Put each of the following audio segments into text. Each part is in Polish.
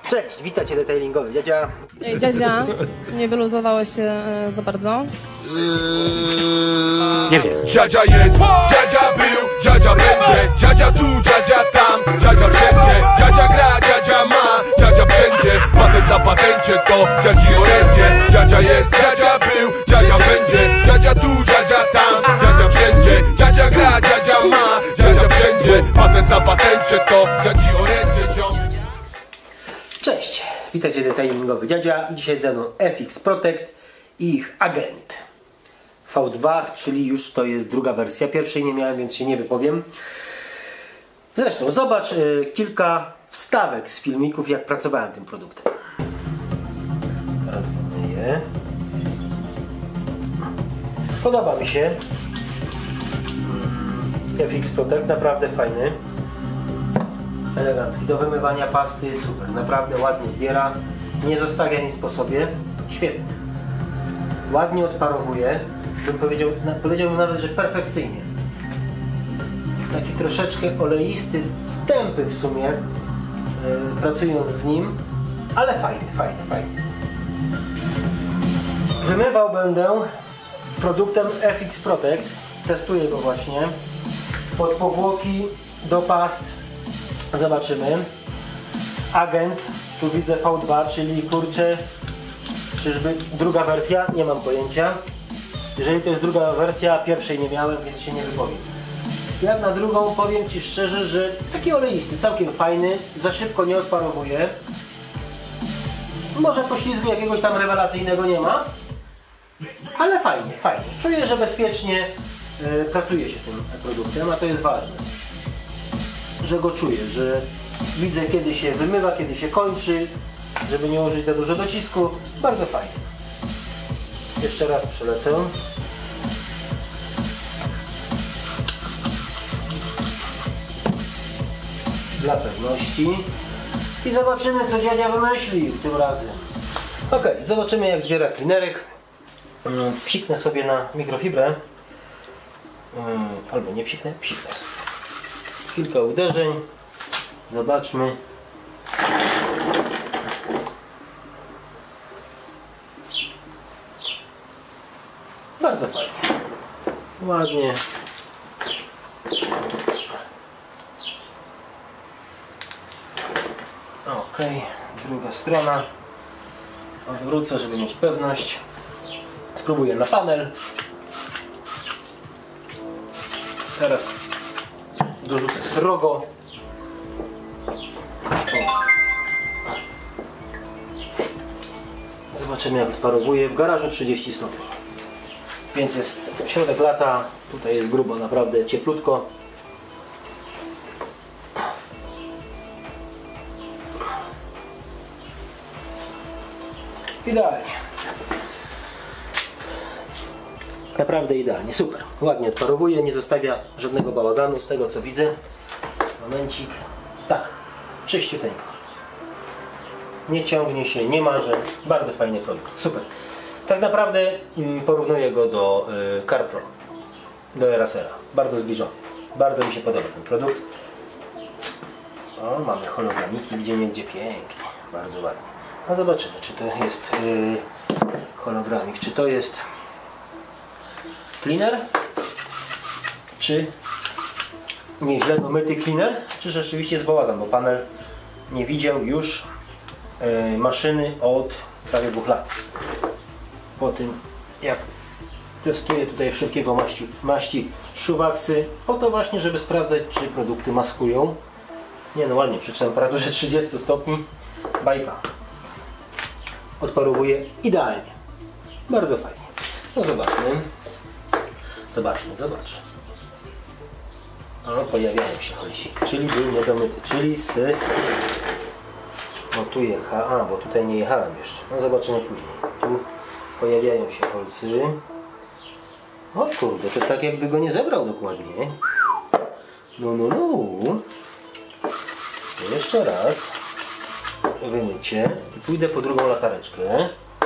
Cześć, witajcie detailingowy dziadzia. Ej, dziadzia, nie wyluzowałeś się za bardzo? Nie wiem. Dziadzia jest, dziadzia był, dziadzia będzie, dziadzia tu, dziadzia tam, dziadzia wszędzie, dziadzia gra, dziadzia ma, dziadzia wszędzie, patent na patencie to dziadzi orędzie. Dziadzia jest, dziadzia był, dziadzia będzie, dziadzia tu, dziadzia tam, dziadzia wszędzie, dziadzia gra, dziadzia ma, dziadzia wszędzie, patent na patencie to dziadzi orędzie, ziom. Cześć, witajcie detailingowy dziadzia. Dzisiaj ze mną FX Protect i ich agent V2, czyli już to jest druga wersja. Pierwszej nie miałem, więc się nie wypowiem. Zresztą zobacz kilka wstawek z filmików, jak pracowałem tym produktem. Teraz wymyję. Podoba mi się FX Protect, naprawdę fajny, elegancki, do wymywania pasty, super, naprawdę ładnie zbiera, nie zostawia nic po sobie, świetnie, ładnie odparowuje, bym powiedziałbym nawet, że perfekcyjnie, taki troszeczkę oleisty, tępy w sumie, pracując z nim, ale fajny. Wymywał będę produktem FX Protect, testuję go właśnie, od powłoki do past. Zobaczymy. Agent, tu widzę V2, czyli kurczę, czyżby druga wersja? Nie mam pojęcia. Jeżeli to jest druga wersja, pierwszej nie miałem, więc się nie wypowiem. Jak na drugą, powiem Ci szczerze, że taki oleisty, całkiem fajny, za szybko nie odparowuje. Może poślizgu jakiegoś tam rewelacyjnego nie ma, ale fajnie. Czuję, że bezpiecznie pracuje się tym produktem, a to jest ważne. Że go czuję, że widzę, kiedy się wymywa, kiedy się kończy, żeby nie użyć za dużo docisku. Bardzo fajnie. Jeszcze raz przelecę. Dla pewności. I zobaczymy, co dziadzia wymyślił tym razem. Ok, zobaczymy, jak zbiera cleanerek. Psiknę sobie na mikrofibrę. Albo nie psiknę sobie. Kilka uderzeń. Zobaczmy. Bardzo fajnie. Ładnie. Ok, druga strona. Odwrócę, żeby mieć pewność. Spróbuję na panel. Teraz dorzucę srogo. Zobaczymy, jak odparowuje. W garażu 30 stopni. Więc jest środek lata. Tutaj jest grubo, naprawdę cieplutko. Idealnie. Naprawdę idealnie, super. Ładnie odparowuje, nie zostawia żadnego bałaganu z tego, co widzę. Momencik. Tak, czyściuteńko. Nie ciągnie się, nie marzy. Bardzo fajny produkt, super. Tak naprawdę porównuję go do CarPro, do Erasera. Bardzo zbliżony. Bardzo mi się podoba ten produkt. O, mamy hologramiki, gdzie pięknie. Bardzo ładnie. A zobaczymy, czy to jest hologramik, czy to jest cleaner, czy nieźle domyty cleaner, czy rzeczywiście jest bałagan, bo panel nie widział już maszyny od prawie 2 lat. Po tym, jak testuję tutaj wszelkiego maści szuwaksy, po to właśnie, żeby sprawdzać, czy produkty maskują. Nie no, ładnie, przy temperaturze 30 stopni bajka. Odparowuje idealnie. Bardzo fajnie. No zobaczmy. Zobacz. O, pojawiają się holsi. Czyli był niedomyty. Czyli z... No tu jechałem, bo tutaj nie jechałem jeszcze. No zobaczymy później. Tu pojawiają się holcy. O kurde, to tak jakby go nie zebrał dokładnie. No. Jeszcze raz. Wymycie. I pójdę po drugą latareczkę.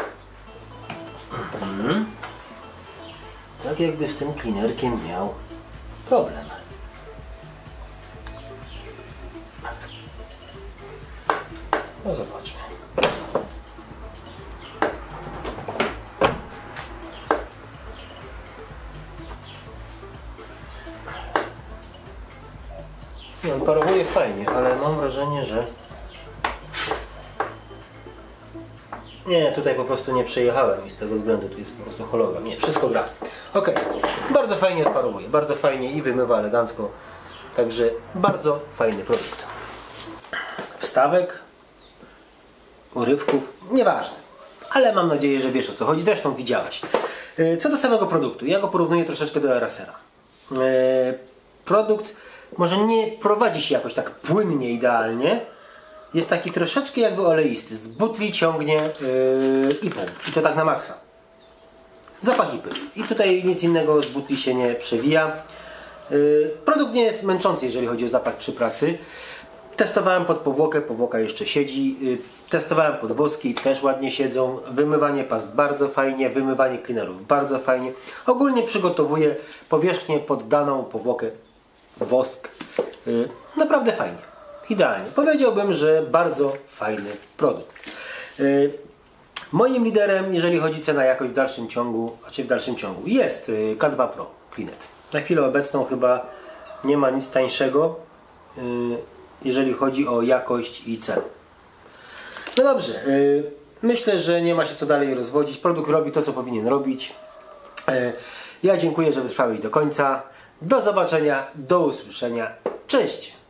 Tak jakby z tym cleanerkiem miał problem. No zobaczmy. On parowuje fajnie, ale mam wrażenie, że... Nie, tutaj po prostu nie przejechałem i z tego względu tu jest po prostu hologram. Nie, wszystko gra. Ok, bardzo fajnie odparowuje, bardzo fajnie i wymywa elegancko. Także bardzo fajny produkt. Wstawek, urywków, nieważne. Ale mam nadzieję, że wiesz, o co chodzi. Zresztą widziałaś. Co do samego produktu, ja go porównuję troszeczkę do Airacera. Produkt może nie prowadzi się jakoś tak płynnie, idealnie. Jest taki troszeczkę jakby oleisty. Z butli ciągnie ipą. I to tak na maksa. Zapach ipy. I tutaj nic innego z butli się nie przewija. Produkt nie jest męczący, jeżeli chodzi o zapach przy pracy. Testowałem pod powłokę, powłoka jeszcze siedzi. Testowałem pod woski, też ładnie siedzą. Wymywanie past bardzo fajnie, wymywanie cleanerów bardzo fajnie. Ogólnie przygotowuję powierzchnię pod daną powłokę, wosk. Naprawdę fajnie. Idealnie. Powiedziałbym, że bardzo fajny produkt. Moim liderem, jeżeli chodzi o cenę jakość w dalszym ciągu, jest K2 Pro Cleanet. Na chwilę obecną chyba nie ma nic tańszego, jeżeli chodzi o jakość i cenę. No dobrze, myślę, że nie ma się co dalej rozwodzić. Produkt robi to, co powinien robić. Ja dziękuję, że wytrwałeś do końca. Do zobaczenia, do usłyszenia. Cześć!